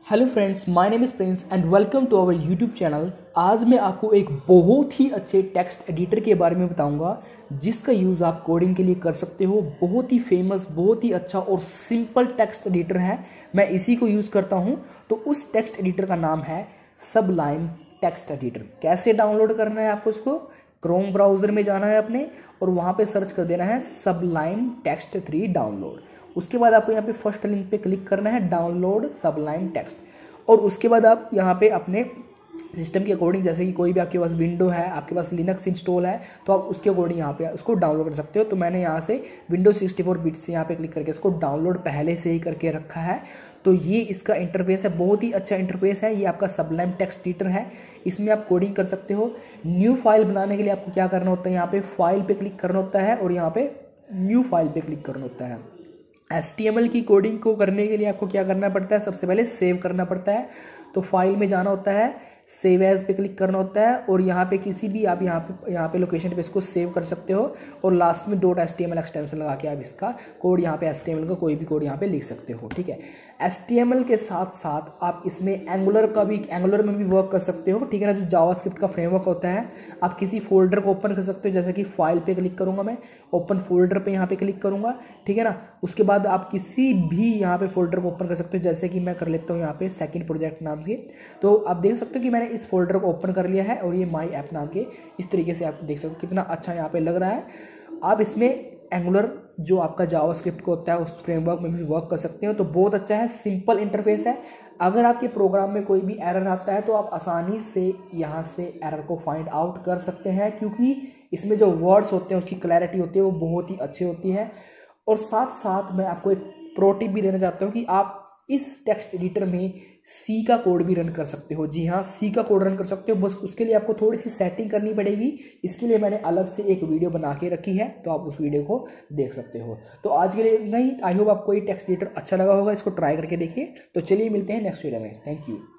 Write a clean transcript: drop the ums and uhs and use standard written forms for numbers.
Hello friends, my name is Prince and welcome to our YouTube channel. आज मैं आपको एक बहुत ही अच्छे टेक्स्ट एडिटर के बारे में बताऊंगा जिसका यूज़ आप कोडिंग के लिए कर सकते हो। बहुत ही फेमस, बहुत ही अच्छा और सिंपल टेक्स्ट एडिटर है। मैं इसी को यूज़ करता हूं। तो उस टेक्स्ट एडिटर का नाम है सबलाइम टेक्स्ट एडिटर। कैसे डाउनलोड करना है आपको? उसको क्रोम ब्राउज़र में जाना है अपने और वहाँ पे सर्च कर देना है सबलाइम टेक्स्ट 3 डाउनलोड। उसके बाद आपको यहाँ पे फर्स्ट लिंक पे क्लिक करना है, डाउनलोड सबलाइम टेक्स्ट। और उसके बाद आप यहाँ पे अपने सिस्टम के अकॉर्डिंग, जैसे कि कोई भी आपके पास विंडो है, आपके पास लिनक्स इंस्टॉल है, तो आप उसके अकॉर्डिंग यहाँ पे उसको डाउनलोड कर सकते हो। तो मैंने यहाँ से विंडोज 64 बिट से यहाँ पे क्लिक करके इसको डाउनलोड पहले से ही करके रखा है। तो ये इसका इंटरफेस है, बहुत ही अच्छा इंटरफेस है। ये आपका सबलाइम टेक्स्ट एडिटर है, इसमें आप कोडिंग कर सकते हो। न्यू फाइल बनाने के लिए आपको क्या करना होता है, यहाँ पे फाइल पे क्लिक करना होता है और यहाँ पे न्यू फाइल पे क्लिक करना होता है। HTML की कोडिंग को करने के लिए आपको क्या करना पड़ता है, सबसे पहले सेव करना पड़ता है। तो फाइल में जाना होता है, सेव एज पे क्लिक करना होता है और यहाँ पे किसी भी आप यहाँ पे लोकेशन पे इसको सेव कर सकते हो। और लास्ट में .html एक्सटेंशन लगा के आप इसका कोड यहाँ पे HTML का कोई भी कोड यहाँ पे लिख सकते हो। ठीक है, HTML के साथ साथ आप इसमें एंगुलर में भी वर्क कर सकते हो। ठीक है ना, जो जावास्क्रिप्ट का फ्रेमवर्क होता है, आप किसी फोल्डर को ओपन कर सकते हो। जैसे कि फाइल पे क्लिक करूंगा मैं, ओपन फोल्डर पे यहाँ पे क्लिक करूंगा। ठीक है ना, उसके बाद आप किसी भी यहाँ पे फोल्डर को ओपन कर सकते हो। जैसे कि मैं कर लेता हूँ यहाँ पे सेकंड प्रोजेक्ट नाम से। तो आप देख सकते हो कि मैंने इस फोल्डर को ओपन कर लिया है और ये माई ऐप नाम के इस तरीके से आप देख सकते हो कितना अच्छा यहाँ पे लग रहा है। आप इसमें एंगुलर जो आपका जावास्क्रिप्ट को होता है उस फ्रेमवर्क में भी वर्क कर सकते हो। तो बहुत अच्छा है, सिंपल इंटरफेस है। अगर आपके प्रोग्राम में कोई भी एरर आता है तो आप आसानी से यहाँ से एरर को फाइंड आउट कर सकते हैं, क्योंकि इसमें जो वर्ड्स होते हैं उसकी क्लैरिटी होती है वो बहुत ही अच्छी होती है। और साथ साथ मैं आपको एक प्रो टिप भी देना चाहता हूँ कि आप इस टेक्स्ट एडिटर में सी का कोड भी रन कर सकते हो। जी हाँ, सी का कोड रन कर सकते हो, बस उसके लिए आपको थोड़ी सी सेटिंग करनी पड़ेगी। इसके लिए मैंने अलग से एक वीडियो बना के रखी है, तो आप उस वीडियो को देख सकते हो। तो आज के लिए नहीं, आई होप आपको ये टेक्स्ट एडिटर अच्छा लगा होगा, इसको ट्राई करके देखिए। तो चलिए मिलते हैं नेक्स्ट वीडियो में। Thank you.